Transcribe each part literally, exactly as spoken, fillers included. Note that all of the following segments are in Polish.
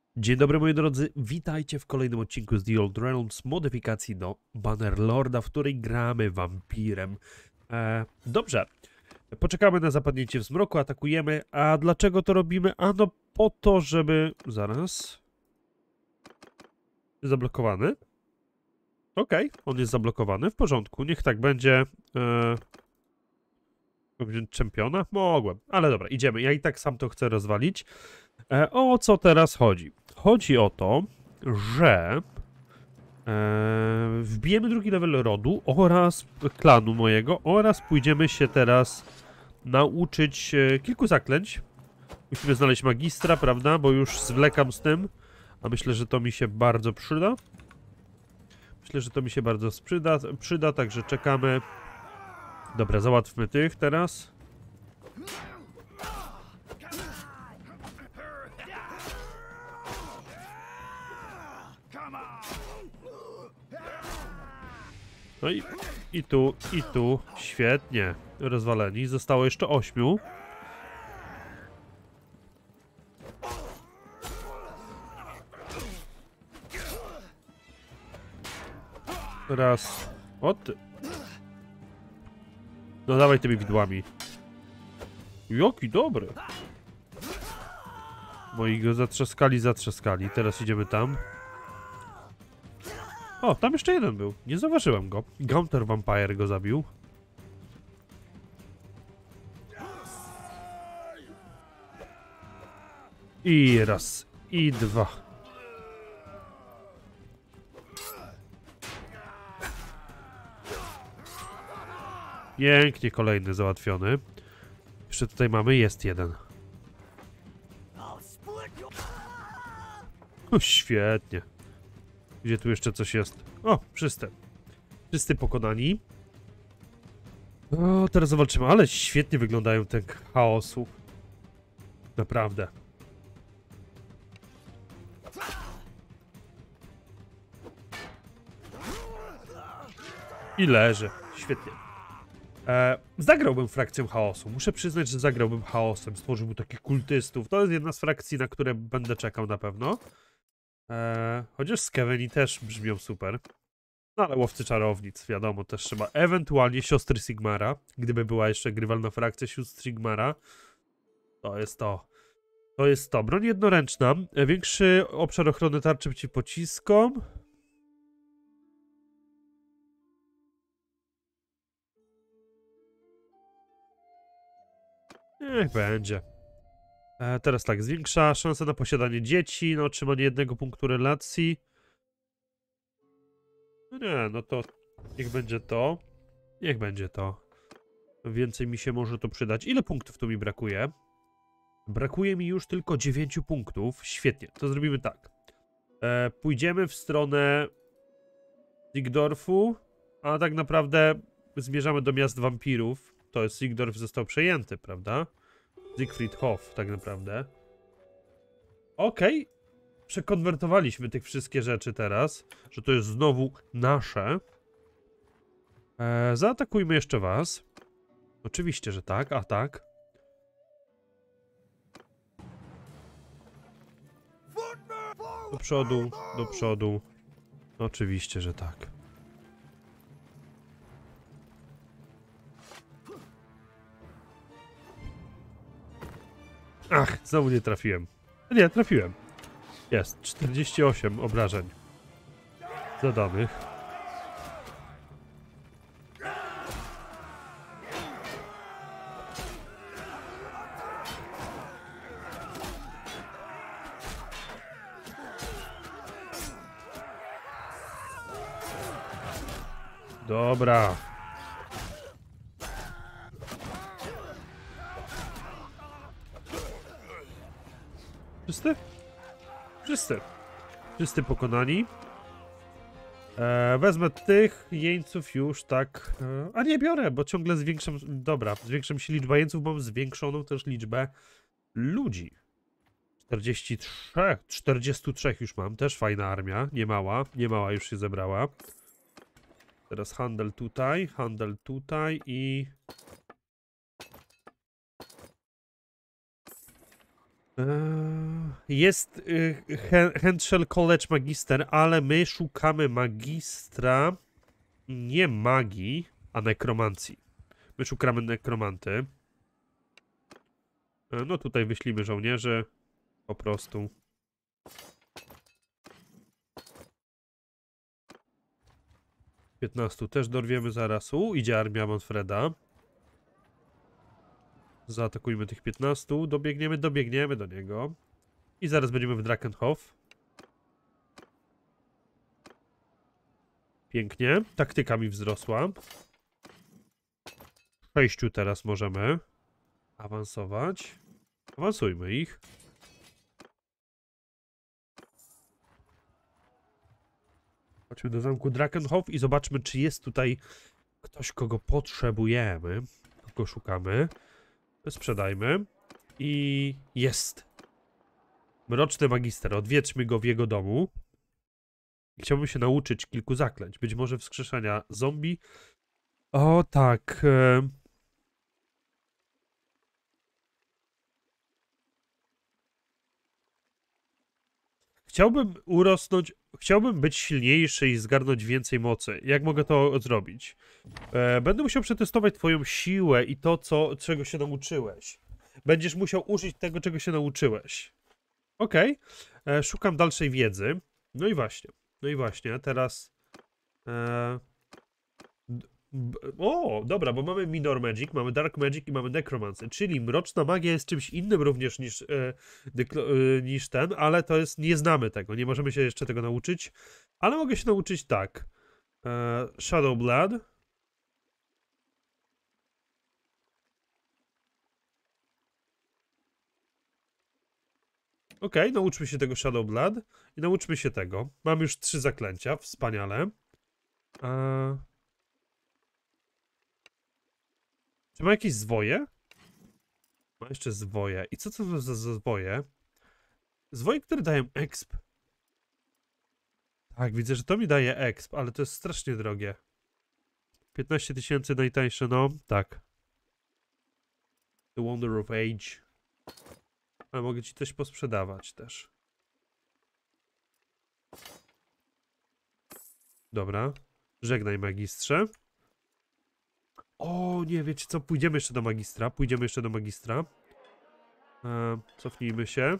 Dzień dobry moi drodzy, witajcie w kolejnym odcinku z The Old Realms, modyfikacji do Bannerlorda, w której gramy wampirem. E, dobrze, poczekamy na zapadnięcie w zmroku, atakujemy, a dlaczego to robimy? Ano po to, żeby... Zaraz... Zablokowany? Okej, okay, on jest zablokowany, w porządku, niech tak będzie. E, wziąć czempiona? Mogłem, ale dobra, idziemy, ja i tak sam to chcę rozwalić. E, o co teraz chodzi? Chodzi o to, że e, wbijemy drugi level rodu oraz klanu mojego oraz pójdziemy się teraz nauczyć e, kilku zaklęć. Musimy znaleźć magistra, prawda, bo już zwlekam z tym, a myślę, że to mi się bardzo przyda. Myślę, że to mi się bardzo przyda, przyda także czekamy. Dobra, załatwmy tych teraz. No i, i tu, i tu. Świetnie. Rozwaleni. Zostało jeszcze ośmiu. Raz. O ty. No dawaj tymi widłami. Jaki dobry. Moi go zatrzaskali, zatrzaskali. Teraz idziemy tam. O, tam jeszcze jeden był. Nie zauważyłem go. Gaunter Vampire go zabił. I raz. I dwa. Pięknie, kolejny załatwiony. Jeszcze tutaj mamy, jest jeden. O, świetnie. Gdzie tu jeszcze coś jest? O, wszyscy. Wszyscy pokonani. O, teraz zobaczymy, ale świetnie wyglądają ten chaosu. Naprawdę. I leży. Świetnie. E, zagrałbym frakcją chaosu. Muszę przyznać, że zagrałbym chaosem. Stworzyłbym takich kultystów. To jest jedna z frakcji, na które będę czekał na pewno. E, chociaż Skeveni też brzmią super. No ale łowcy czarownic, wiadomo, też trzeba. Ewentualnie siostry Sigmara. Gdyby była jeszcze grywalna frakcja sióstr Sigmara. To jest to. To jest to. Broń jednoręczna. Większy obszar ochrony tarczy przeciw pociskom. Niech będzie. E, teraz tak, zwiększa szansę na posiadanie dzieci, na otrzymanie jednego punktu relacji. No nie, no to niech będzie to. Niech będzie to. Więcej mi się może to przydać. Ile punktów tu mi brakuje? Brakuje mi już tylko dziewięciu punktów. Świetnie, to zrobimy tak. E, pójdziemy w stronę Sigdorfu, a tak naprawdę zmierzamy do miast wampirów. To jest Sigdorf został przejęty, prawda? Siegfriedhof, tak naprawdę. Okej. Okay. Przekonwertowaliśmy tych wszystkie rzeczy teraz, że to jest znowu nasze. E, zaatakujmy jeszcze was. Oczywiście, że tak, a tak. Do przodu, do przodu. Oczywiście, że tak. Ach, znowu nie trafiłem. Nie, trafiłem. Jest, czterdzieści osiem obrażeń zadanych. Dobra. Wszyscy? Wszyscy. Wszyscy pokonani. E, wezmę tych jeńców już tak... E, a nie biorę, bo ciągle zwiększam... Dobra, zwiększam się liczbę jeńców, mam zwiększoną też liczbę ludzi. czterdzieści trzy, czterdzieści trzy już mam, też fajna armia, nie mała, nie mała już się zebrała. Teraz handel tutaj, handel tutaj i... Eee... jest y, Handshell College Magister, ale my szukamy magistra nie magii, a nekromancji. My szukamy nekromanty. No tutaj wyślimy żołnierzy. Po prostu. piętnastu też dorwiemy zaraz. U, idzie armia Manfreda. Zaatakujmy tych piętnastu. Dobiegniemy, dobiegniemy do niego. I zaraz będziemy w Drakenhof. Pięknie. Taktyka mi wzrosła. Sześciu teraz możemy awansować. Awansujmy ich. Chodźmy do zamku Drakenhof i zobaczmy, czy jest tutaj ktoś, kogo potrzebujemy. Kogo szukamy. Sprzedajmy. I jest. Mroczny magister. Odwiedźmy go w jego domu. Chciałbym się nauczyć kilku zaklęć. Być może wskrzeszenia zombie. O tak. Chciałbym urosnąć, chciałbym być silniejszy i zgarnąć więcej mocy. Jak mogę to zrobić? E, będę musiał przetestować twoją siłę i to, co, czego się nauczyłeś. Będziesz musiał użyć tego, czego się nauczyłeś. Okej. Okay. Szukam dalszej wiedzy. No i właśnie. No i właśnie, teraz... E, o, dobra, bo mamy Minor Magic, mamy Dark Magic i mamy Necromancy, czyli mroczna magia jest czymś innym również niż, e, e, niż ten, ale to jest, nie znamy tego, nie możemy się jeszcze tego nauczyć, ale mogę się nauczyć tak. E, Shadow Blood. Okej, okay, nauczmy się tego Shadow Blood i nauczmy się tego. Mam już trzy zaklęcia, wspaniale. E, Czy ma jakieś zwoje? Ma jeszcze zwoje. I co to za zwoje? Zwoje, które dają exp. Tak, widzę, że to mi daje exp, ale to jest strasznie drogie. piętnaście tysięcy najtańsze, no, tak. The Wonder of Age. Ale mogę ci coś posprzedawać też. Dobra. Żegnaj, magistrze. O, nie, wiecie co? Pójdziemy jeszcze do magistra. Pójdziemy jeszcze do magistra. E, cofnijmy się.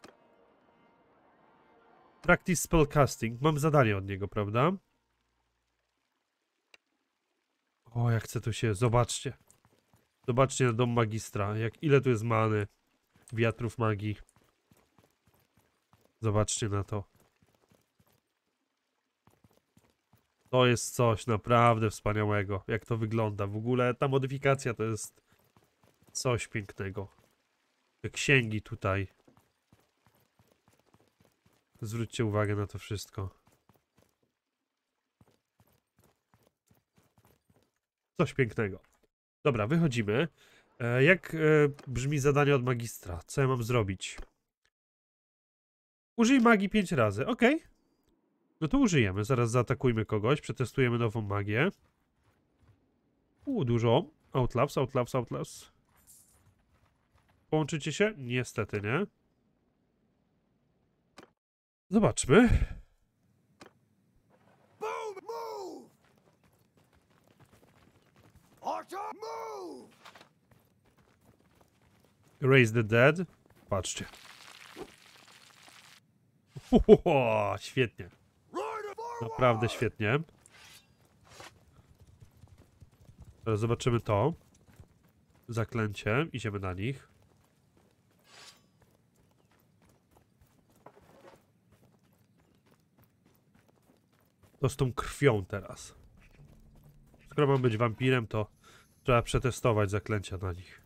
Practice spellcasting. Mam zadanie od niego, prawda? O, jak chcę tu się... Zobaczcie. Zobaczcie na dom magistra. Jak ile tu jest many. Wiatrów magii. Zobaczcie na to. To jest coś naprawdę wspaniałego. Jak to wygląda. W ogóle ta modyfikacja to jest coś pięknego. Te księgi tutaj. Zwróćcie uwagę na to wszystko. Coś pięknego. Dobra, wychodzimy. E, jak e, brzmi zadanie od magistra? Co ja mam zrobić? Użyj magii pięć razy. Okej. Okay. No to użyjemy. Zaraz zaatakujmy kogoś. Przetestujemy nową magię. Uuu, dużo. Outlaws, outlaws, outlaws. Połączycie się? Niestety nie. Zobaczmy. Raise the dead. Patrzcie. Uhoho, świetnie. Naprawdę świetnie. Teraz zobaczymy to. Zaklęcie. Idziemy na nich. To z tą krwią teraz. Skoro mam być wampirem, to trzeba przetestować zaklęcia na nich.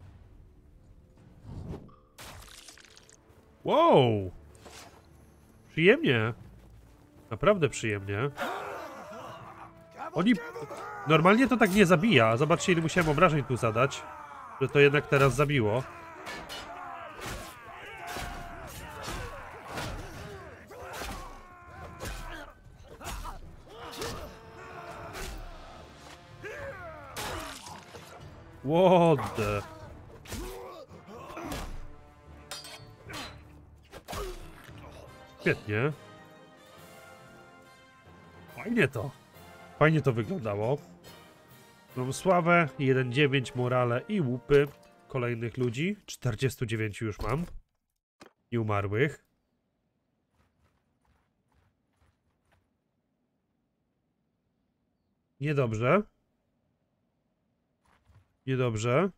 Wow! Przyjemnie. Naprawdę przyjemnie. Oni... Normalnie to tak nie zabija. Zobaczcie, ile musiałem obrażeń tu zadać. Że to jednak teraz zabiło. What the... Świetnie. Fajnie to. Fajnie to wyglądało. Mam sławę, jeden dziewięć morale i łupy kolejnych ludzi. czterdziestu dziewięciu już mam. I umarłych. Niedobrze. Niedobrze.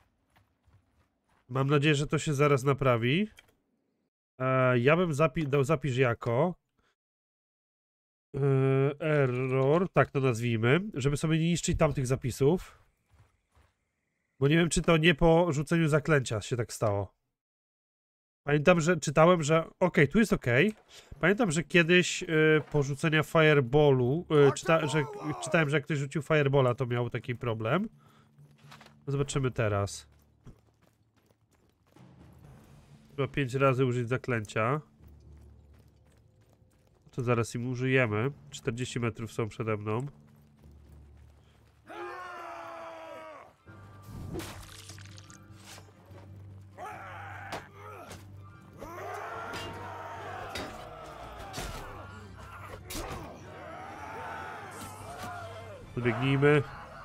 Mam nadzieję, że to się zaraz naprawi. E, ja bym zapi dał zapisz jako e, error, tak to nazwijmy, żeby sobie nie niszczyć tamtych zapisów. Bo nie wiem, czy to nie po rzuceniu zaklęcia się tak stało. Pamiętam, że czytałem, że okej, okay, tu jest okej. Okay. Pamiętam, że kiedyś y, po rzuceniu fireballu, y, czyta, że, czytałem, że jak ktoś rzucił fireballa, to miał taki problem. Zobaczymy teraz. Trzeba pięć razy użyć zaklęcia. To zaraz im użyjemy. czterdzieści metrów są przede mną. Podbiegnijmy.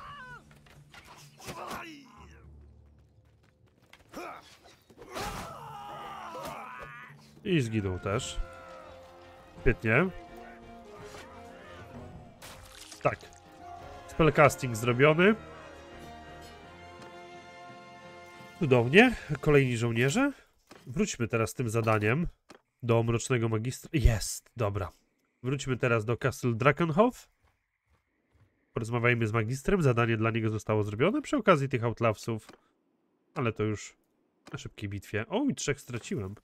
I zginął też. Świetnie. Tak. Spellcasting zrobiony. Cudownie. Kolejni żołnierze. Wróćmy teraz z tym zadaniem do Mrocznego Magistra. Jest, dobra. Wróćmy teraz do Castle Drakenhof. Porozmawiajmy z magistrem. Zadanie dla niego zostało zrobione przy okazji tych outlawsów. Ale to już na szybkiej bitwie. O, i trzech straciłem.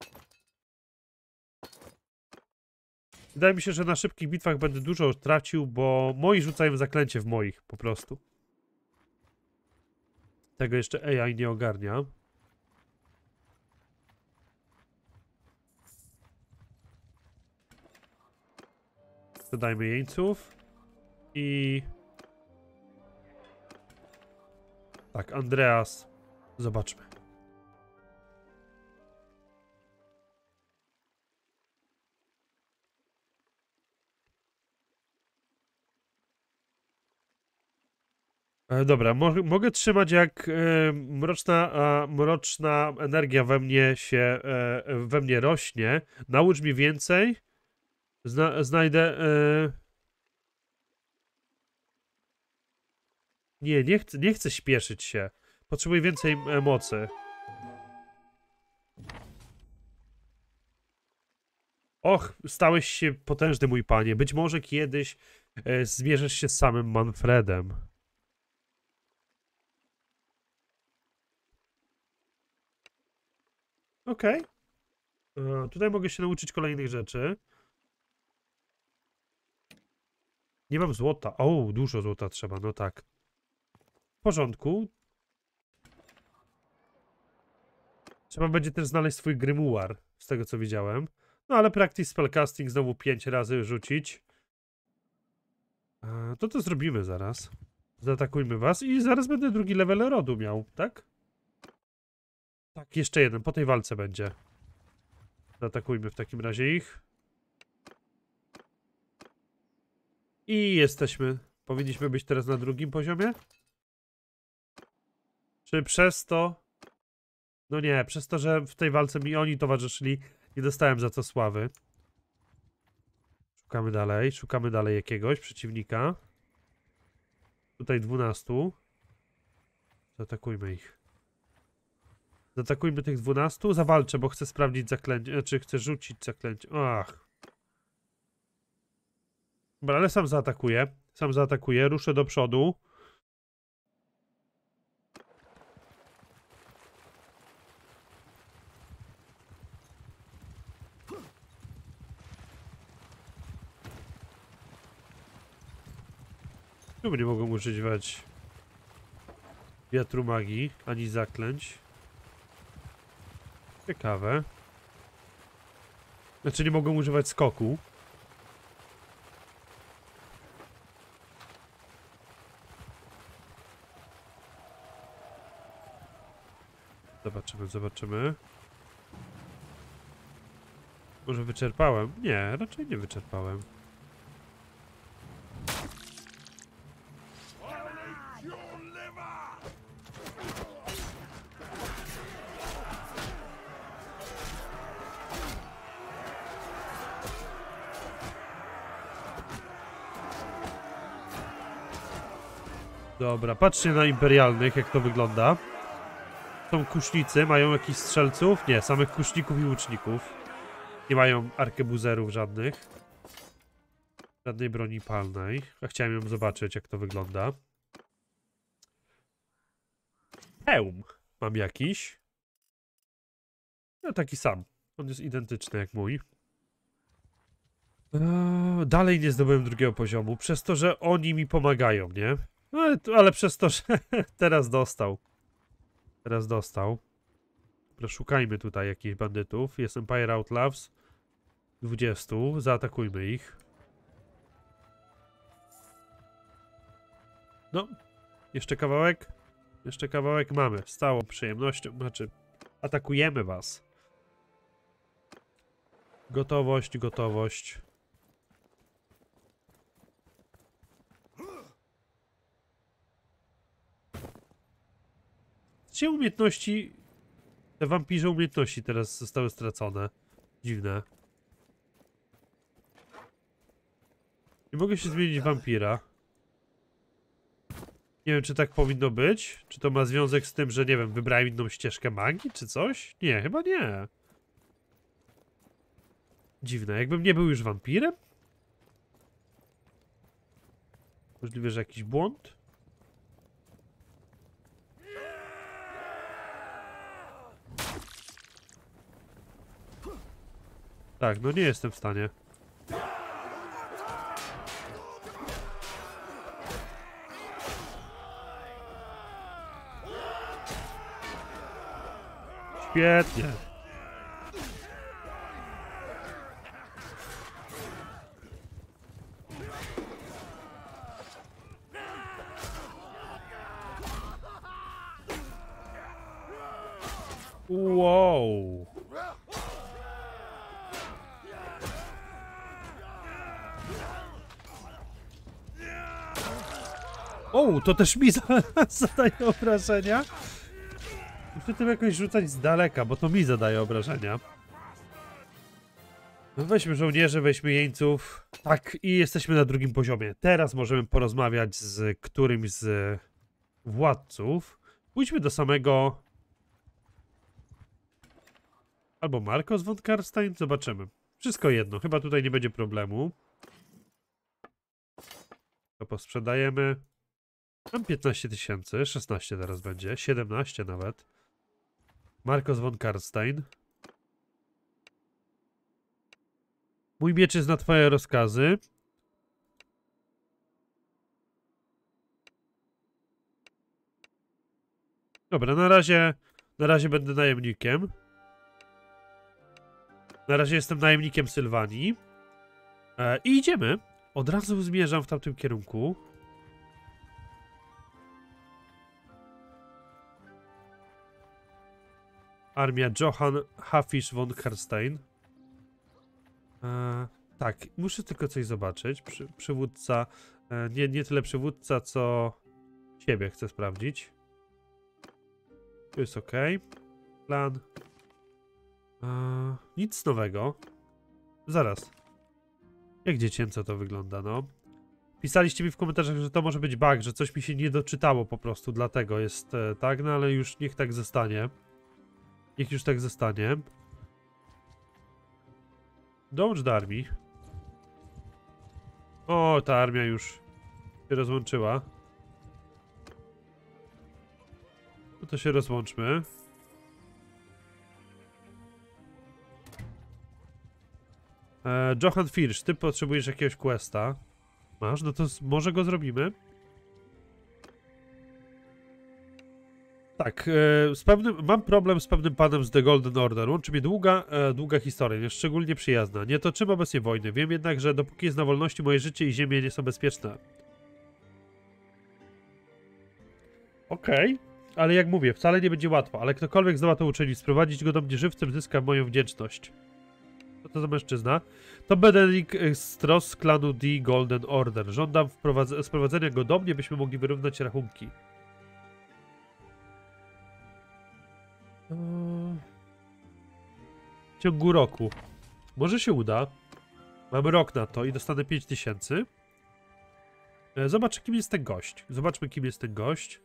Wydaje mi się, że na szybkich bitwach będę dużo tracił, bo moi rzucają zaklęcie w moich po prostu. Tego jeszcze A I nie ogarnia. Dodajmy jeńców. I... tak, Andreas. Zobaczmy. E, dobra, mo mogę trzymać jak e, mroczna, a, mroczna energia we mnie się, e, we mnie rośnie. Naucz mi więcej. Zna znajdę... E... Nie, nie chcę, nie chcę śpieszyć się. Potrzebuję więcej e, mocy. Och, stałeś się potężny, mój panie. Być może kiedyś e, zmierzysz się z samym Manfredem. Okej. Okay. Tutaj mogę się nauczyć kolejnych rzeczy. Nie mam złota. O, dużo złota trzeba, no tak. W porządku. Trzeba będzie też znaleźć swój grimoire, z tego co widziałem. No ale practice spellcasting znowu pięć razy rzucić. To to zrobimy zaraz. Zaatakujmy was i zaraz będę drugi level rodu miał, tak? Tak, jeszcze jeden. Po tej walce będzie. Zaatakujmy w takim razie ich. I jesteśmy. Powinniśmy być teraz na drugim poziomie? Czy przez to... No nie, przez to, że w tej walce mi oni towarzyszyli, nie dostałem za to sławy. Szukamy dalej, szukamy dalej jakiegoś przeciwnika. Tutaj dwunastu. Zaatakujmy ich. Zaatakujmy tych dwunastu. Zawalczę, bo chcę sprawdzić zaklęcie. Znaczy chcę rzucić zaklęcie. Ach. Dobra, ale sam zaatakuję. Sam zaatakuję. Ruszę do przodu. Tu nie mogą używać wiatru magii, ani zaklęć. Ciekawe. Znaczy nie mogą używać skoku. Zobaczymy, zobaczymy. Może wyczerpałem? Nie, raczej nie wyczerpałem. Dobra, patrzcie na imperialnych, jak to wygląda. Są kusznicy, mają jakichś strzelców? Nie, samych kuszników i łuczników. Nie mają arkebuzerów żadnych. Żadnej broni palnej. A chciałem ją zobaczyć, jak to wygląda. Hełm mam jakiś. No taki sam. On jest identyczny jak mój. Eee, dalej nie zdobyłem drugiego poziomu, przez to, że oni mi pomagają, nie? No, ale, ale przez to, że teraz dostał. Teraz dostał. Dobra, szukajmy tutaj jakichś bandytów. Jest Empire Outlaws. dwudziestu. Zaatakujmy ich. No. Jeszcze kawałek. Jeszcze kawałek mamy. Z całą przyjemnością. Znaczy, atakujemy was. Gotowość, gotowość. Gdzie umiejętności... Te wampirze umiejętności teraz zostały stracone. Dziwne. Nie mogę się zmienić w wampira. Nie wiem, czy tak powinno być. Czy to ma związek z tym, że nie wiem, wybrałem inną ścieżkę magii, czy coś? Nie, chyba nie. Dziwne. Jakbym nie był już wampirem? Możliwe, że jakiś błąd? Tak, no nie jestem w stanie. Świetnie. Wow. O, to też mi zadaje obrażenia. Muszę tym jakoś rzucać z daleka, bo to mi zadaje obrażenia. No weźmy żołnierzy, weźmy jeńców. Tak, i jesteśmy na drugim poziomie. Teraz możemy porozmawiać z którymś z władców. Pójdźmy do samego... Albo Marcos von Karstein? Zobaczymy. Wszystko jedno, chyba tutaj nie będzie problemu. To posprzedajemy. Mam piętnaście tysięcy, szesnaście teraz będzie, siedemnaście nawet. Marcos von Karstein. Mój miecz jest na twoje rozkazy. Dobra, na razie, na razie będę najemnikiem. Na razie jestem najemnikiem Sylwanii. E, I idziemy. Od razu zmierzam w tamtym kierunku. Armia Johann Hafisch von Karstein. E, tak, muszę tylko coś zobaczyć. Przy, przywódca, e, nie, nie tyle przywódca, co siebie chcę sprawdzić. Tu jest ok. Plan. E, nic nowego. Zaraz. Jak dziecięco to wygląda, no. Pisaliście mi w komentarzach, że to może być bug, że coś mi się nie doczytało po prostu, dlatego jest e, tak, no ale już niech tak zostanie. Niech już tak zostanie. Dołącz do armii. O, ta armia już się rozłączyła. No to się rozłączmy. E, Johann Firsch, ty potrzebujesz jakiegoś questa. Masz? No to może go zrobimy. Tak, e, z pewnym, mam problem z pewnym panem z The Golden Order. Łączy mnie długa, e, długa historia, jest szczególnie przyjazna. Nie toczymy obecnie wojny. Wiem jednak, że dopóki jest na wolności, moje życie i ziemie nie są bezpieczne. Okej, okay. Ale jak mówię, wcale nie będzie łatwo. Ale ktokolwiek zdoła to uczynić, sprowadzić go do mnie żywcem, zyska moją wdzięczność. Co to za mężczyzna? To Benedict Stross z klanu D Golden Order. Żądam sprowadzenia go do mnie, byśmy mogli wyrównać rachunki. W ciągu roku. Może się uda. Mamy rok na to i dostanę pięć tysięcy. Zobacz, kim jest ten gość. Zobaczmy, kim jest ten gość.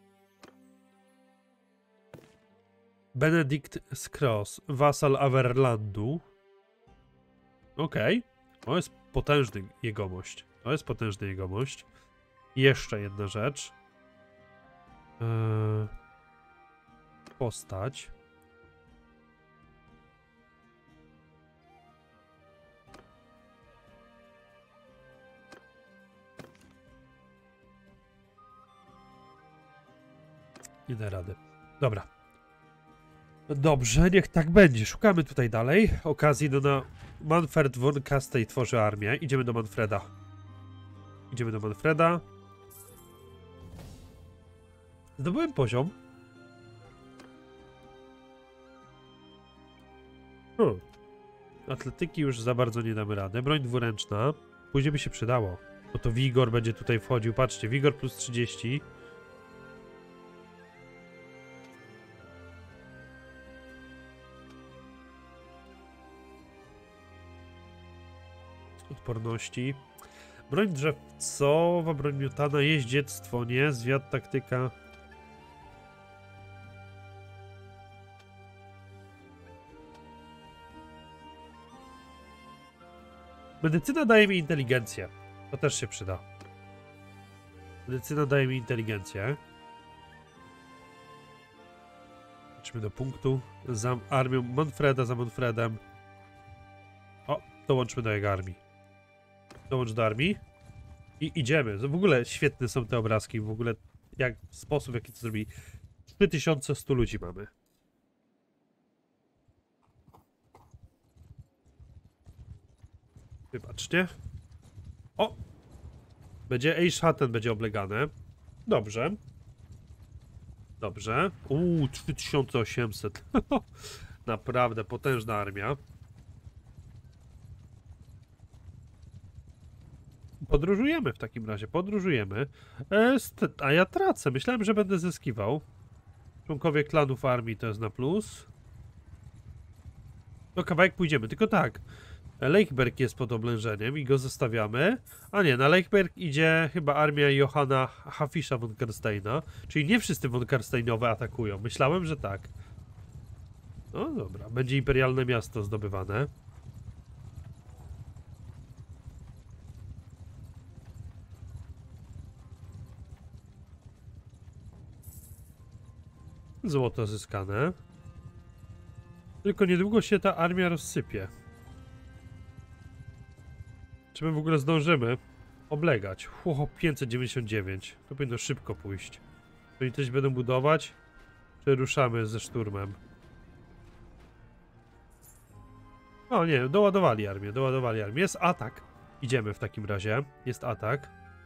Benedict Stross, wasal Averlandu. Okej. Okay. To jest potężny jegomość. To jest potężny jegomość. I jeszcze jedna rzecz. Eee... Postać. Nie da rady. Dobra. Dobrze, niech tak będzie. Szukamy tutaj dalej okazji do na... Manfred von Castej tworzy armię. Idziemy do Manfreda. Idziemy do Manfreda. Zdobyłem poziom. Hmm. Atletyki już za bardzo nie damy rady. Broń dwuręczna. Później by się przydało. Bo to Wigor będzie tutaj wchodził. Patrzcie, Wigor plus trzydzieści. Odporności. Broń drzewcowa, broń miotana, jeździectwo, nie? Zwiad, taktyka. Medycyna daje mi inteligencję. To też się przyda. Medycyna daje mi inteligencję. Idźmy do punktu. Za armią Manfreda, za Manfredem. O, dołączmy do jego armii. Dołącz do armii. I idziemy. W ogóle świetne są te obrazki. W ogóle jak sposób, w jaki to zrobi. trzy tysiące sto ludzi mamy. Wybaczcie. O! Będzie Eichhatten będzie oblegane. Dobrze. Dobrze. Uuu, trzy tysiące osiemset. Naprawdę potężna armia. Podróżujemy w takim razie, podróżujemy. E, a ja tracę. Myślałem, że będę zyskiwał. Członkowie klanów armii to jest na plus. No kawałek pójdziemy, tylko tak. Leichberg jest pod oblężeniem i go zostawiamy. A nie, na Leichberg idzie chyba armia Johanna Hafisza von Karsteina. Czyli nie wszyscy von Karsteinowe atakują. Myślałem, że tak. No dobra, będzie imperialne miasto zdobywane. Złoto zyskane. Tylko niedługo się ta armia rozsypie. Czy my w ogóle zdążymy oblegać? Ło, pięćset dziewięćdziesiąt dziewięć. To powinno szybko pójść. Czyli coś będą budować? Czy ruszamy ze szturmem? O nie, doładowali armię, doładowali armię. Jest atak. Idziemy w takim razie. Jest atak.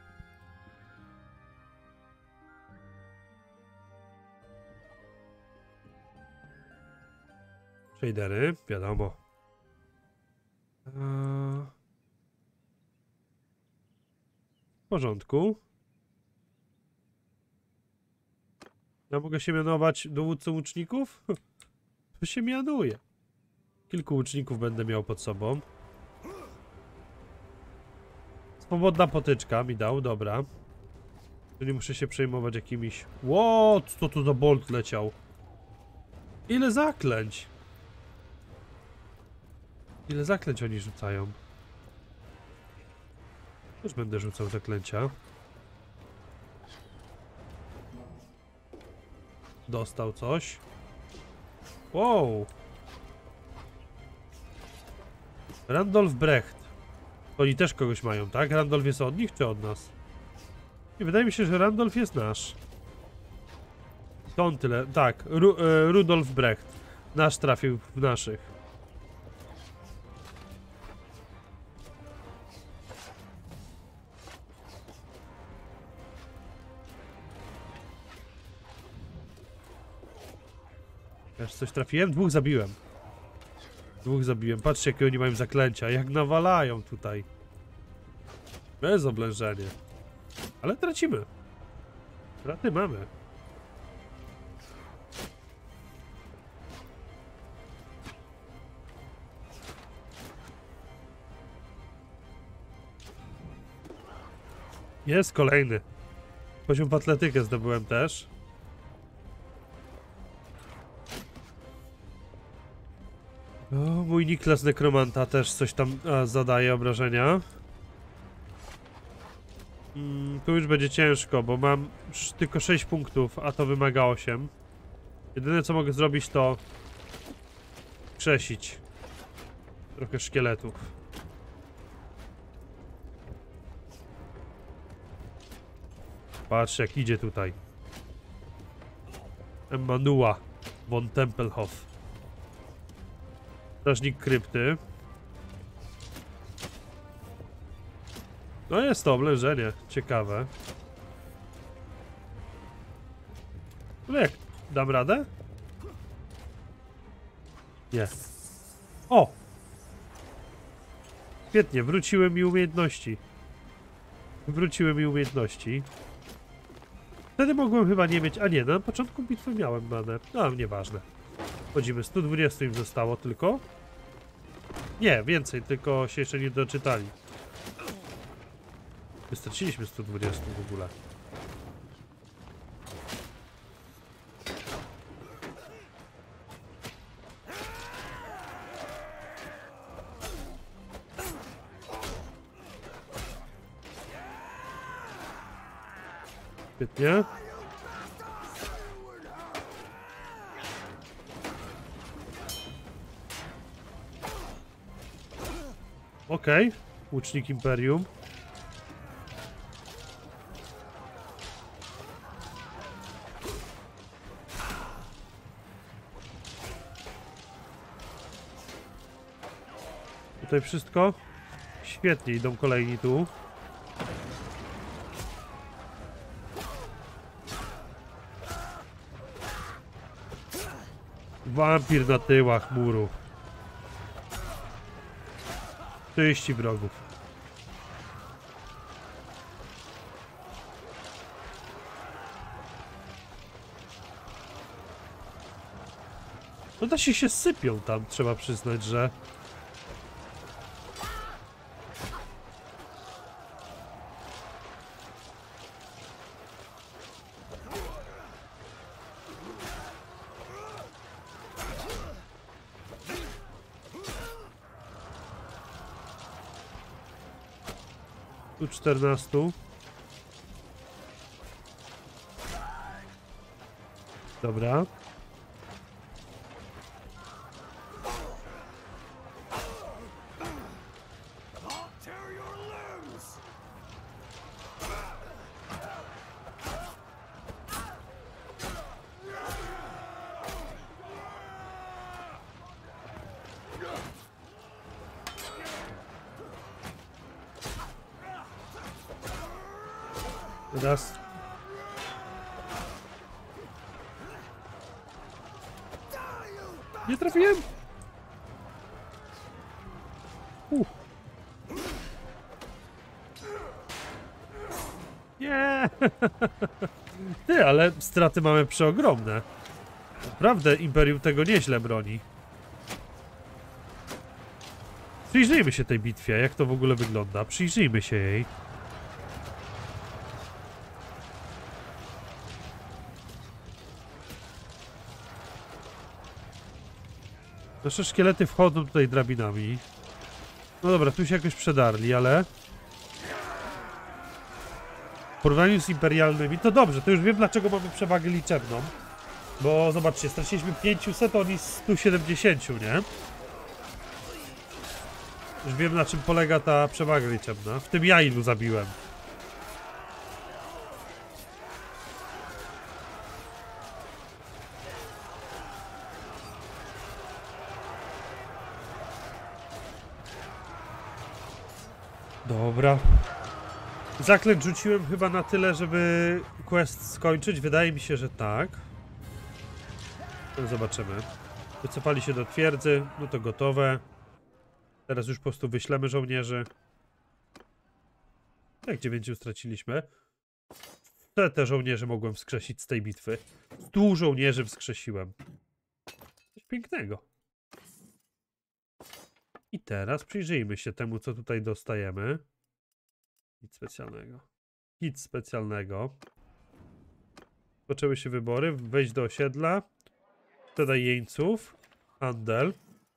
Shadery, wiadomo. Eee... W porządku. Ja mogę się mianować dowódcą łuczników? To się mianuje. Kilku łuczników będę miał pod sobą. Swobodna potyczka mi dał, dobra. Tu nie muszę się przejmować jakimiś... Ło, co tu za bolt leciał? Ile zaklęć? Ile zaklęć oni rzucają? Też będę rzucał zaklęcia. Dostał coś. Wow! Randolph Brecht. Oni też kogoś mają, tak? Randolph jest od nich, czy od nas? I wydaje mi się, że Randolph jest nasz. To on tyle. Tak, Ru e, Rudolf Brecht. Nasz trafił w naszych. Też coś trafiłem? Dwóch zabiłem. Dwóch zabiłem. Patrzcie, jakie oni mają zaklęcia. Jak nawalają tutaj. Bez oblężenia. Ale tracimy. Straty mamy. Jest kolejny. Poziom w atletykę zdobyłem też. O, mój Niklas Nekromanta też coś tam a, zadaje obrażenia. Mm, tu już będzie ciężko, bo mam tylko sześć punktów, a to wymaga osiem. Jedyne co mogę zrobić to krzesić trochę szkieletów. Patrz jak idzie tutaj. Emanuela von Tempelhof. Strażnik krypty. No jest to oblężenie. Ciekawe. No jak? Dam radę? Nie. O! Świetnie, wróciły mi umiejętności. Wróciły mi umiejętności. Wtedy mogłem chyba nie mieć... A nie, na początku bitwy miałem manę. No, nieważne. Chodzimy, sto dwadzieścia im zostało tylko. Nie, więcej, tylko się jeszcze nie doczytali. Wystraciliśmy sto dwadzieścia w ogóle. Świetnie. Okej, okay. Łucznik Imperium. Tutaj wszystko. Świetnie, idą kolejni tu. Wampir na tyłach muru. trzydzieści wrogów. No da się się sypią tam, trzeba przyznać, że... Tu czternastu. Dobra. Raz. Nie trafiłem. Uh. Nie. Ty, ale straty mamy przeogromne. Naprawdę Imperium tego nieźle broni. Przyjrzyjmy się tej bitwie, jak to w ogóle wygląda. Przyjrzyjmy się jej. Nasze szkielety wchodzą tutaj drabinami. No dobra, tu się jakoś przedarli, ale... W porównaniu z imperialnymi, to dobrze, to już wiem dlaczego mamy przewagę liczebną. Bo zobaczcie, straciliśmy pięćset, oni sto siedemdziesiąt, nie? Już wiem na czym polega ta przewaga liczebna. W tym ja ilu zabiłem. Dobra. Zaklęt rzuciłem chyba na tyle, żeby quest skończyć. Wydaje mi się, że tak. Zobaczymy. Wycofali się do twierdzy, no to gotowe. Teraz już po prostu wyślemy żołnierzy. Jak dziewięciu straciliśmy? Te, te żołnierze mogłem wskrzesić z tej bitwy. Stu żołnierzy wskrzesiłem. Coś pięknego. I teraz przyjrzyjmy się temu, co tutaj dostajemy. Nic specjalnego. Nic specjalnego. Poczęły się wybory. Wejść do osiedla. Sprzedaj jeńców. Handel.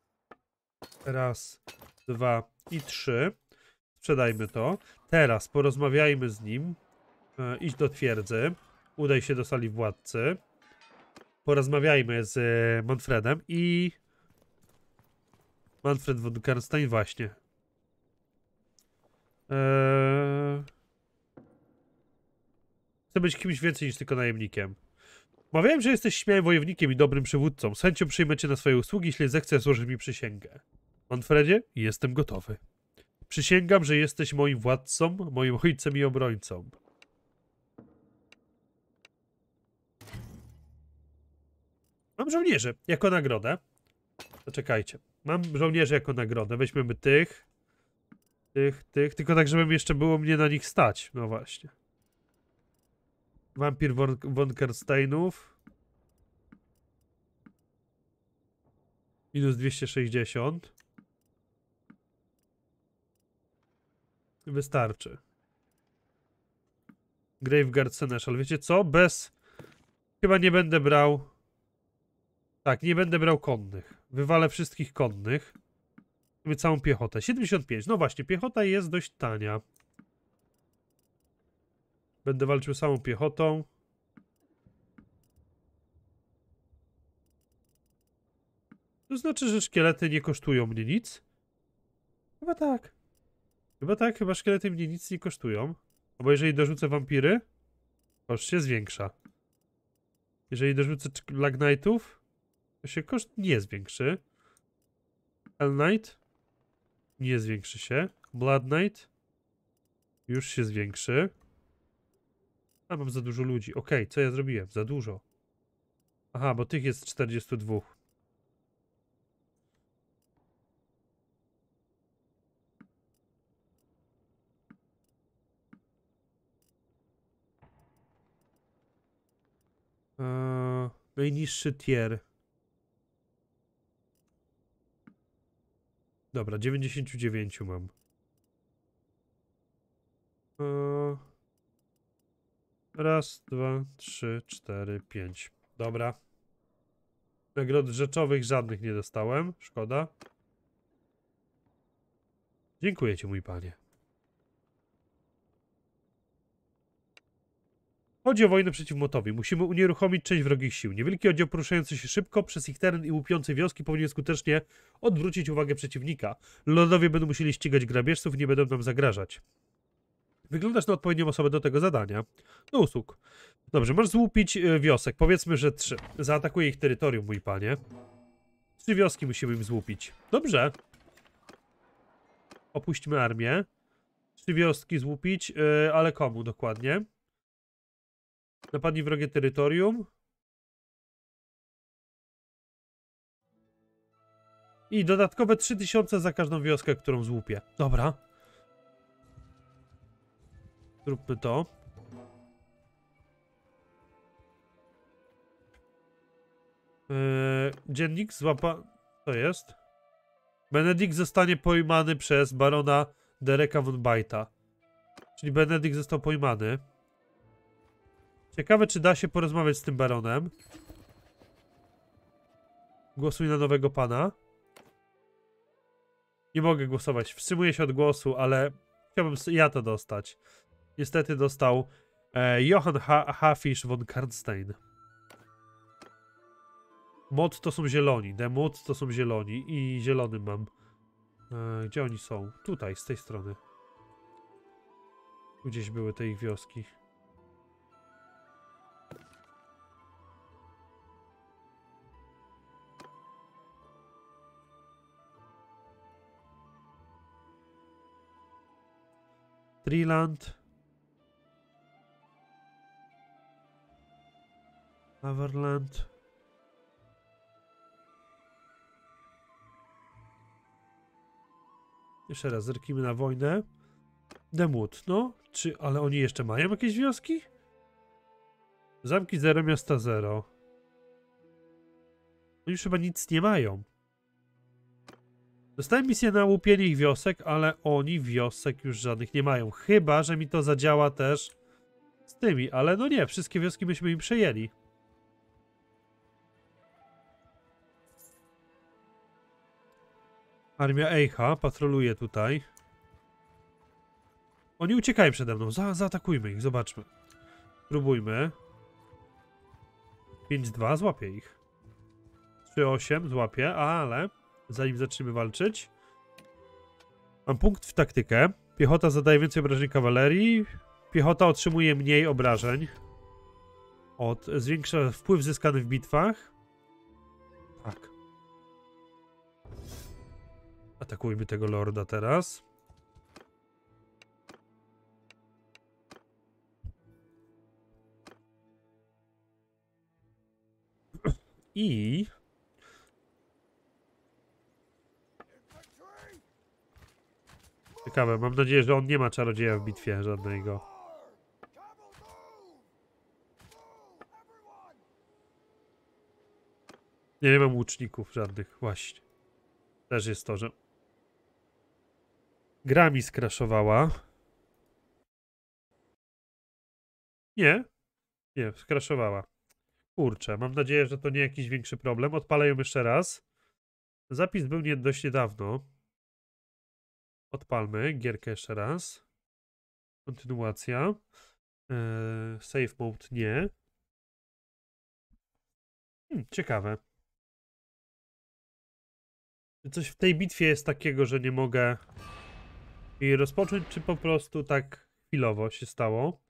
Raz, dwa i trzy. Sprzedajmy to. Teraz porozmawiajmy z nim. E, idź do twierdzy. Udaj się do sali władcy. Porozmawiajmy z e, Manfredem i... Manfred von Karnstein właśnie. Eee... Chcę być kimś więcej niż tylko najemnikiem. Mawiałem, że jesteś śmiałym wojownikiem i dobrym przywódcą. Z chęcią przyjmę cię na swoje usługi, jeśli zechcesz złożyć mi przysięgę. Manfredzie, jestem gotowy. Przysięgam, że jesteś moim władcą, moim ojcem i obrońcą. Mam żołnierzy jako nagrodę. Poczekajcie. Mam żołnierzy jako nagrodę. Weźmiemy tych. Tych, tych. Tylko tak, żebym jeszcze było mnie na nich stać. No właśnie. Wampir von, von Karnsteinów. Minus dwieście sześćdziesiąt. Wystarczy. Graveguard Seneschal. Wiecie co? Bez... Chyba nie będę brał... Tak, nie będę brał konnych. Wywalę wszystkich konnych. Mamy całą piechotę. siedemdziesiąt pięć. No właśnie, piechota jest dość tania. Będę walczył samą piechotą. To znaczy, że szkielety nie kosztują mnie nic? Chyba tak. Chyba tak, chyba szkielety mnie nic nie kosztują. No bo jeżeli dorzucę wampiry, koszt się zwiększa. Jeżeli dorzucę Black Knightów, to się koszt nie zwiększy. Hell Knight nie zwiększy się. Blood Knight już się zwiększy. A, mam za dużo ludzi. Okej, okay, co ja zrobiłem? Za dużo. Aha, bo tych jest czterdziestu dwóch. Eee, najniższy tier. Dobra, dziewięćdziesiąt dziewięć mam. Eee, raz, dwa, trzy, cztery, pięć. Dobra. Nagród rzeczowych żadnych nie dostałem. Szkoda. Dziękuję ci, mój panie. Chodzi o wojnę przeciw Motowi. Musimy unieruchomić część wrogich sił. Niewielki oddział poruszający się szybko przez ich teren i łupiący wioski powinien skutecznie odwrócić uwagę przeciwnika. Lordowie będą musieli ścigać grabieżców i nie będą nam zagrażać. Wyglądasz na odpowiednią osobę do tego zadania. Do usług. Dobrze, masz złupić wiosek. Powiedzmy, że trzy. Zaatakuję ich terytorium, mój panie. Trzy wioski musimy im złupić. Dobrze. Opuśćmy armię. Trzy wioski złupić, yy, ale komu dokładnie? Napadnij wrogie terytorium. I dodatkowe trzy tysiące za każdą wioskę, którą złupię. Dobra. Zróbmy to. Yy, dziennik złapa... Co jest? Benedykt zostanie pojmany przez barona Dereka von Bajta. Czyli Benedykt został pojmany. Ciekawe, czy da się porozmawiać z tym baronem. Głosuj na nowego pana. Nie mogę głosować. Wstrzymuję się od głosu, ale chciałbym ja to dostać. Niestety dostał e, Johann ha Hafisch von Karnstein. Mod to są zieloni. Demot to są zieloni. I zielony mam. E, gdzie oni są? Tutaj, z tej strony. Tu gdzieś były te ich wioski. Treeland. Haverland. Jeszcze raz, zerknijmy na wojnę. Demut, no. Czy, ale oni jeszcze mają jakieś wioski? Zamki zero, miasta zero. Oni już chyba nic nie mają. Dostałem misję na łupienie ich wiosek, ale oni wiosek już żadnych nie mają. Chyba że mi to zadziała też z tymi, ale no nie, wszystkie wioski myśmy im przejęli. Armia Ejcha patroluje tutaj. Oni uciekają przede mną. Za, zaatakujmy ich, zobaczmy. Spróbujmy. pięć dwa, złapię ich. trzy osiem, złapię, ale zanim zaczniemy walczyć. Mam punkt w taktykę. Piechota zadaje więcej obrażeń kawalerii. Piechota otrzymuje mniej obrażeń. Od, zwiększa wpływ zyskany w bitwach. Tak. Atakujmy tego lorda teraz. I... Ciekawe, mam nadzieję, że on nie ma czarodzieja w bitwie żadnego. Nie, nie mam łuczników żadnych, właśnie. Też jest to, że... Gra mi skraszowała. Nie. Nie, skraszowała. Kurczę, mam nadzieję, że to nie jakiś większy problem. Odpalę ją jeszcze raz. Zapis był nie dość niedawno. Odpalmy gierkę jeszcze raz. Kontynuacja. Eee, save mode nie. Hmm, ciekawe. Coś w tej bitwie jest takiego, że nie mogę jej rozpocząć, czy po prostu tak chwilowo się stało?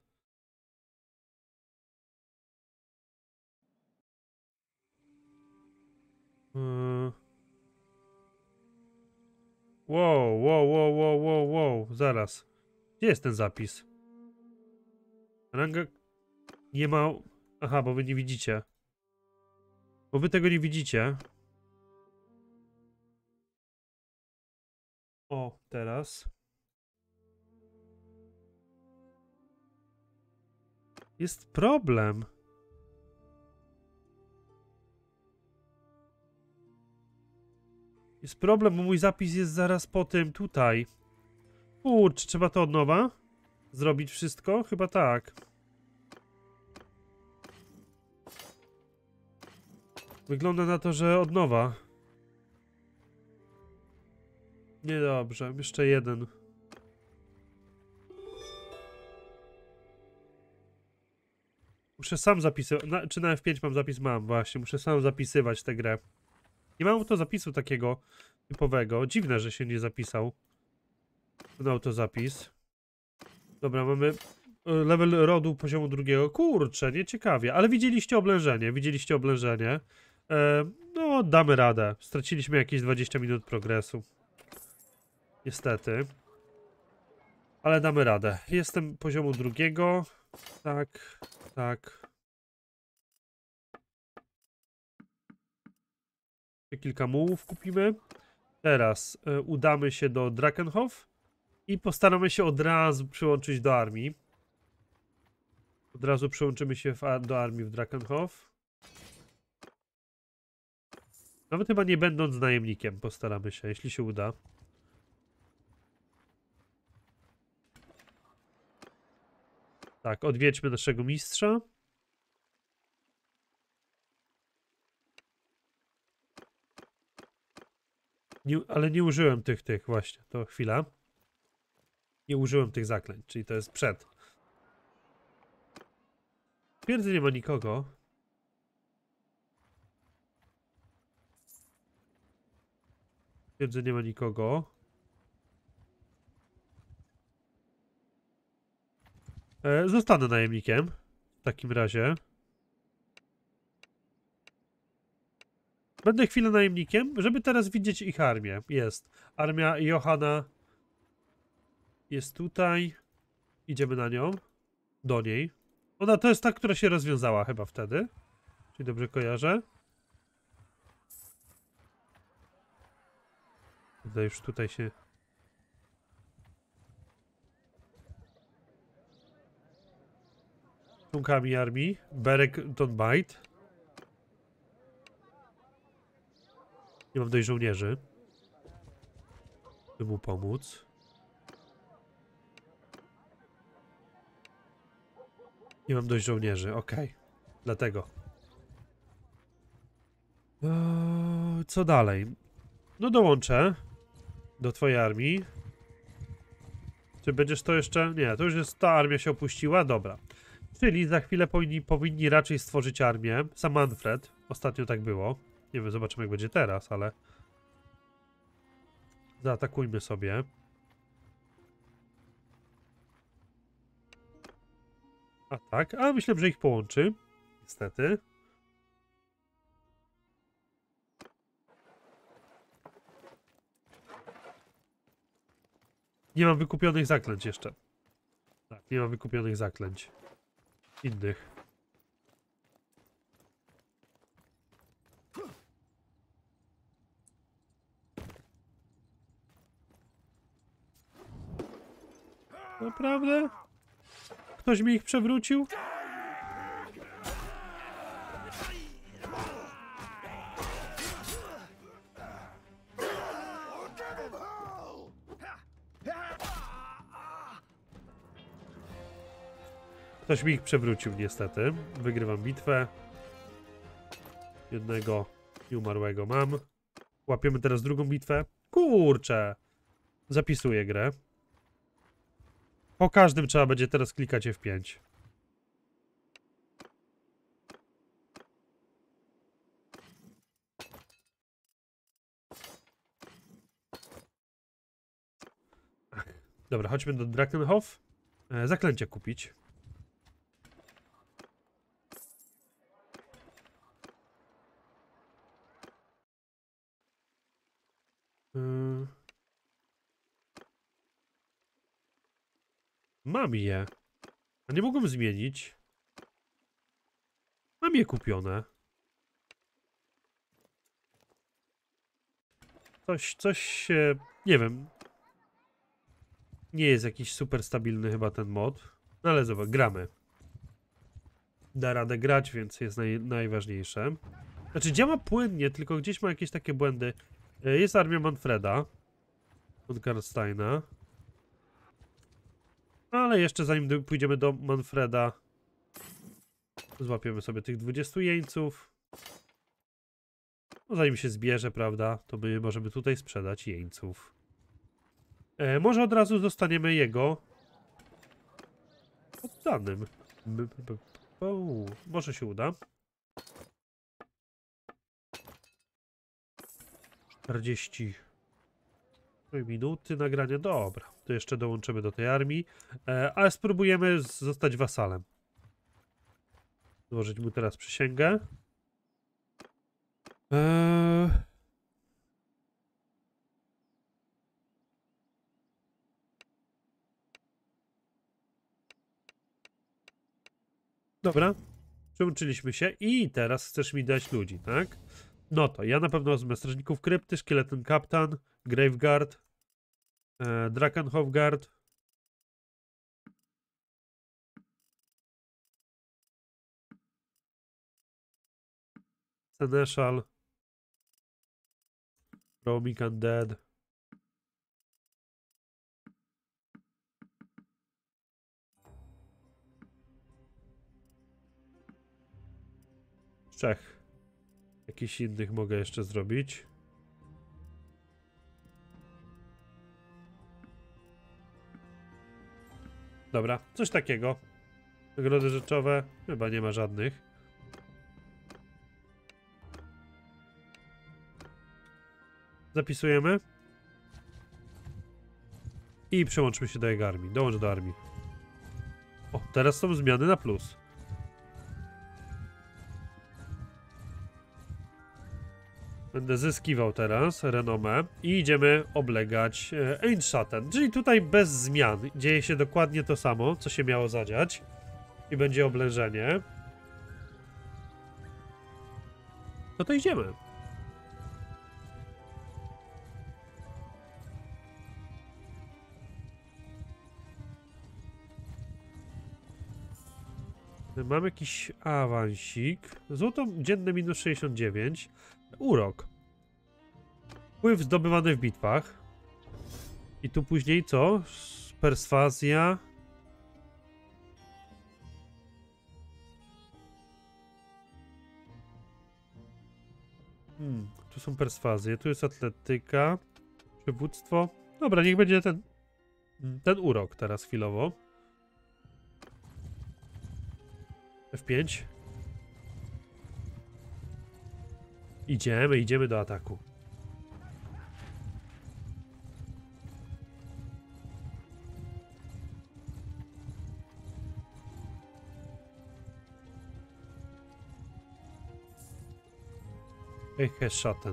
Eee... Wow, wow, wow, wow, wow, wow, zaraz. Gdzie jest ten zapis? Ranga... Nie ma... Aha, bo wy nie widzicie. Bo wy tego nie widzicie. O, teraz. Jest problem. Jest problem, bo mój zapis jest zaraz po tym tutaj. Kurczę, trzeba to od nowa zrobić wszystko? Chyba tak. Wygląda na to, że od nowa. Niedobrze, jeszcze jeden. Muszę sam zapisywać. Na, czy na F pięć mam zapis? Mam, właśnie. Muszę sam zapisywać tę grę. Nie mam to zapisu takiego typowego. Dziwne, że się nie zapisał. Ten autozapis. Dobra, mamy level rodu poziomu drugiego. Kurczę, nieciekawie. Ale widzieliście oblężenie. Widzieliście oblężenie. E, no, damy radę. Straciliśmy jakieś dwadzieścia minut progresu. Niestety. Ale damy radę. Jestem poziomu drugiego. Tak, tak. Kilka mułów kupimy. Teraz y, udamy się do Drakenhof i postaramy się od razu przyłączyć do armii. Od razu przyłączymy się w, do armii w Drakenhof. Nawet chyba nie będąc najemnikiem postaramy się, jeśli się uda. Tak, odwiedźmy naszego mistrza. Nie, ale nie użyłem tych, tych właśnie, to chwila. Nie użyłem tych zaklęć, czyli to jest przed. W twierdzy nie ma nikogo. W twierdzy nie ma nikogo. E, zostanę najemnikiem. W takim razie. Będę chwilę najemnikiem, żeby teraz widzieć ich armię. Jest. Armia Johana jest tutaj. Idziemy na nią. Do niej. Ona to jest ta, która się rozwiązała chyba wtedy. Czyli dobrze kojarzę. Tutaj już tutaj się członkami armii. Berek Donbite. Nie mam dość żołnierzy, by mu pomóc. Nie mam dość żołnierzy, okej. Okay. Dlatego. Eee, co dalej? No dołączę do twojej armii. Czy będziesz to jeszcze? Nie, to już jest, ta armia się opuściła, dobra. Czyli za chwilę powinni, powinni raczej stworzyć armię. Sam Manfred, ostatnio tak było. Nie wiem, zobaczymy jak będzie teraz, ale... Zaatakujmy sobie. A tak, a myślę, że ich połączy. Niestety. Nie mam wykupionych zaklęć jeszcze. Tak, nie mam wykupionych zaklęć. Innych. Naprawdę? Ktoś mi ich przewrócił? Ktoś mi ich przewrócił niestety. Wygrywam bitwę. Jednego nieumarłego mam. Łapiemy teraz drugą bitwę. Kurczę. Zapisuję grę. Po każdym trzeba będzie teraz klikać F pięć. Dobra, chodźmy do Drakenhof. E, zaklęcie kupić. E... Mam je. A nie mogłem zmienić. Mam je kupione. Coś, coś się... Nie wiem. Nie jest jakiś super stabilny chyba ten mod. No ale zobacz, gramy. Da radę grać, więc jest naj, najważniejsze. Znaczy działa płynnie, tylko gdzieś ma jakieś takie błędy. Jest armia Manfreda. Od Karlsteina. Ale jeszcze zanim pójdziemy do Manfreda, złapiemy sobie tych dwudziestu jeńców. No zanim się zbierze, prawda, to my możemy tutaj sprzedać jeńców. E, może od razu zostaniemy jego oddanym. O, może się uda. czterdzieści minuty nagrania. Dobra, to jeszcze dołączymy do tej armii. E, ale spróbujemy zostać wasalem. Złożyć mu teraz przysięgę. Eee... Dobra, przyłączyliśmy się i teraz chcesz mi dać ludzi, tak? No to ja na pewno wezmę Strażników Krypty, Szkieleton Kaptan, Graveguard, e, Drakenhofguard. Seneschal. Roaming Undead. Czech. Jakichś innych mogę jeszcze zrobić. Dobra, coś takiego. Nagrody rzeczowe? Chyba nie ma żadnych. Zapisujemy. I przełączmy się do jego armii. Dołącz do armii. O, teraz są zmiany na plus. Będę zyskiwał teraz renomę i idziemy oblegać e, Eindschatten. Czyli tutaj bez zmian. Dzieje się dokładnie to samo, co się miało zadziać. I będzie oblężenie. No to idziemy. Mam jakiś awansik. Złoto dzienne minus sześćdziesiąt dziewięć. Urok. Wpływ zdobywany w bitwach. I tu później co? Perswazja. Hmm, tu są perswazje, tu jest atletyka. Przywództwo. Dobra, niech będzie ten ten urok teraz chwilowo. F pięć. Idziemy, idziemy do ataku. Ech, Schatten.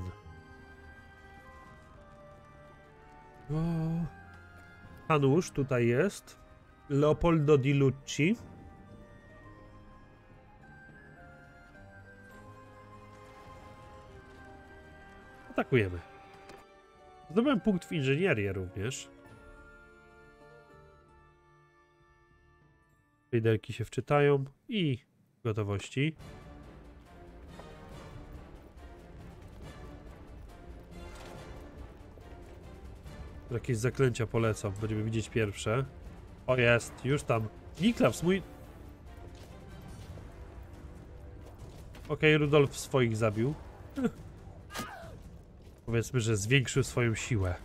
O. Hanusz tutaj jest. Leopoldo di Lucci. Atakujemy. Zdobyłem punkt w inżynierię również. Liderki się wczytają i gotowości. Jakieś zaklęcia polecam, będziemy widzieć pierwsze. O, jest, już tam. Niklaus, mój... Okej, okay, Rudolf swoich zabił. Powiedzmy, że zwiększył swoją siłę.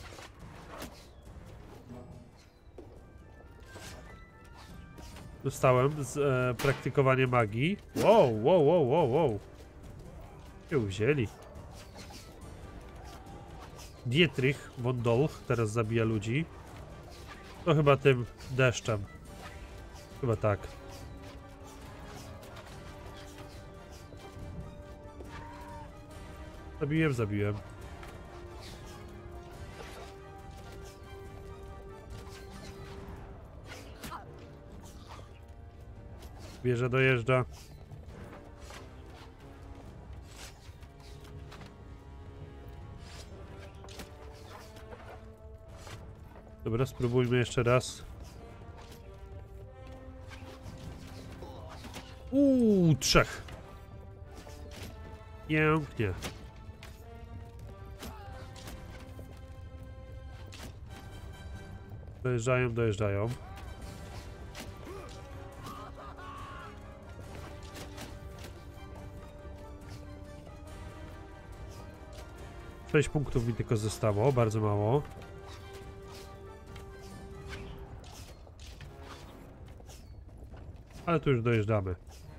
Dostałem z e, praktykowania magii. Wow, wow, wow, wow, wow. Się wzięli. Dietrich von Dolch teraz zabija ludzi. To chyba tym deszczem. Chyba tak. Zabiłem, zabiłem. Wieża dojeżdża. Dobra, spróbujmy jeszcze raz. Uuu, trzech. Pięknie. Dojeżdżają, dojeżdżają. Sześć punktów mi tylko zostało, bardzo mało. Ale tu już dojeżdżamy.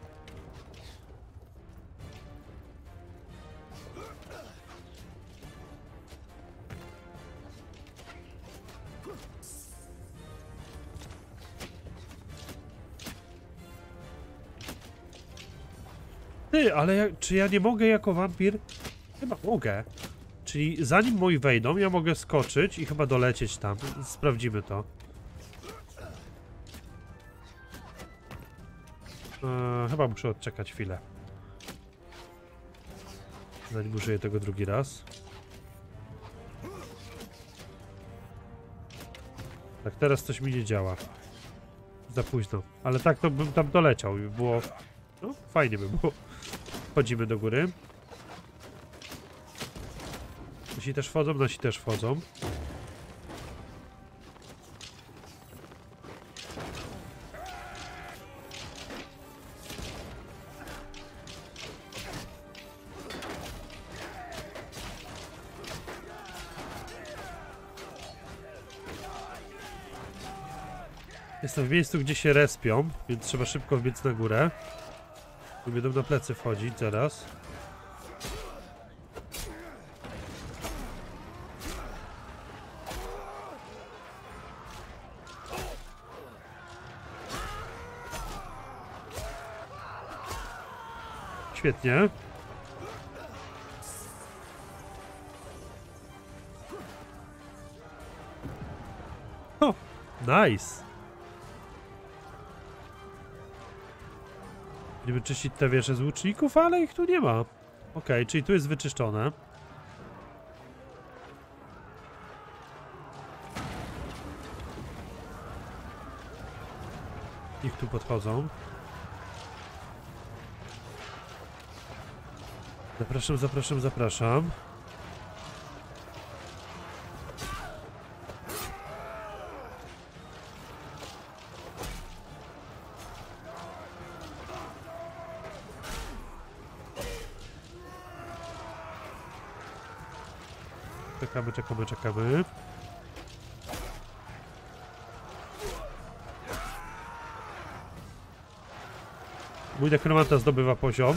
Ty, ale ja, czy ja nie mogę jako wampir? Chyba mogę. Czyli zanim moi wejdą, ja mogę skoczyć i chyba dolecieć tam. Sprawdzimy to. Eee, chyba muszę odczekać chwilę. Zanim użyję tego drugi raz. Tak, teraz coś mi nie działa. Za późno. Ale tak to bym tam doleciał i było... No, fajnie by było. Wchodzimy do góry. Nasi też wchodzą, nasi też wchodzą. Jestem w miejscu, gdzie się respią, więc trzeba szybko wbiec na górę. Tu będą na plecy wchodzić zaraz. Świetnie. O, nice. Będziemy czyścić te wieże z łuczników, ale ich tu nie ma. Okej, okay, czyli tu jest wyczyszczone. Ich tu podchodzą. Zapraszam, zapraszam, zapraszam. Czekamy, czekamy, czekamy. Mój nekromanta zdobywa poziom.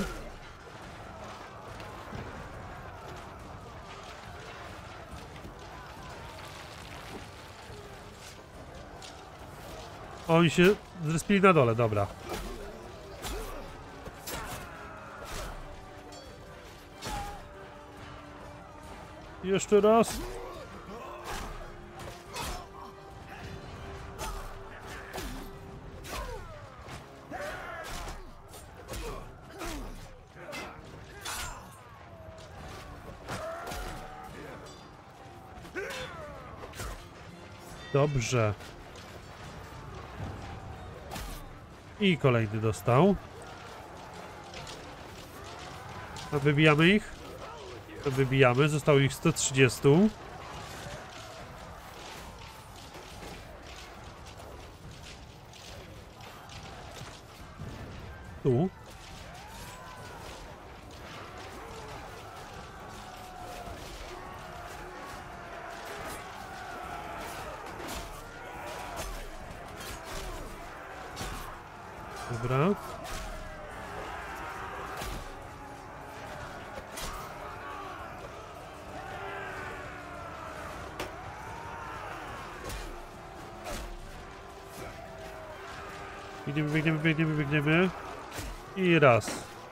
Oni się zrespili na dole, dobra. Jeszcze raz. Dobrze. I kolejny dostał. A wybijamy ich? To wybijamy. Zostało ich sto trzydzieści. Tu. Dobra. Biegniemy, biegniemy, biegniemy, biegniemy. I raz.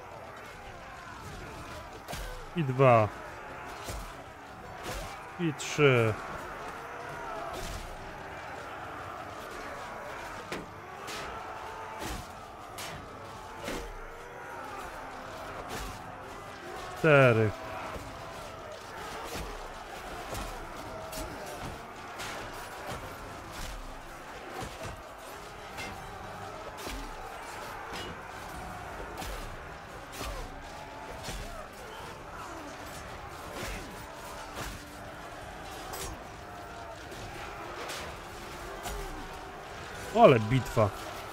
I dwa. I trzy. Cztery. Ale bitwa.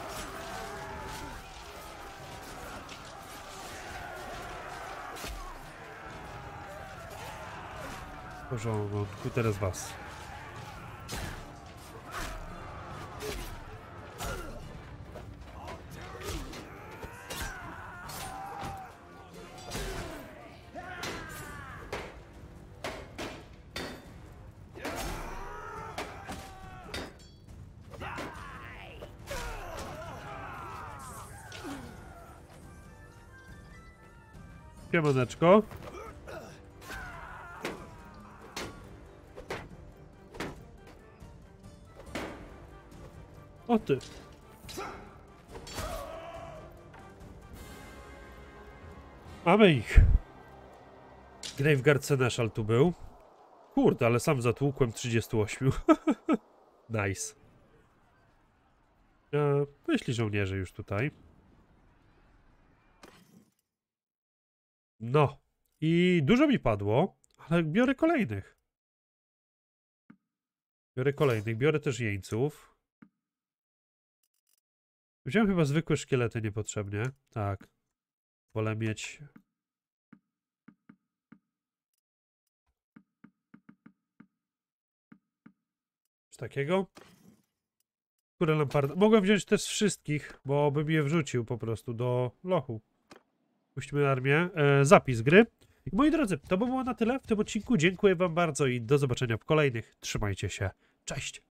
W porządku, teraz was. Siemaneczko. O ty. Mamy ich. Graveguard Seneschal tu był. Kurde, ale sam zatłukłem trzydziestu ośmiu. Nice. E, myśli żołnierze już tutaj. No. I dużo mi padło, ale biorę kolejnych. Biorę kolejnych. Biorę też jeńców. Wziąłem chyba zwykłe szkielety niepotrzebnie. Tak. Wolę mieć... Coś takiego. Które lampardy. Mogłem wziąć też wszystkich, bo bym je wrzucił po prostu do lochu. Puśćmy armię. E, zapis gry. I moi drodzy, to by było na tyle w tym odcinku. Dziękuję wam bardzo i do zobaczenia w kolejnych. Trzymajcie się. Cześć!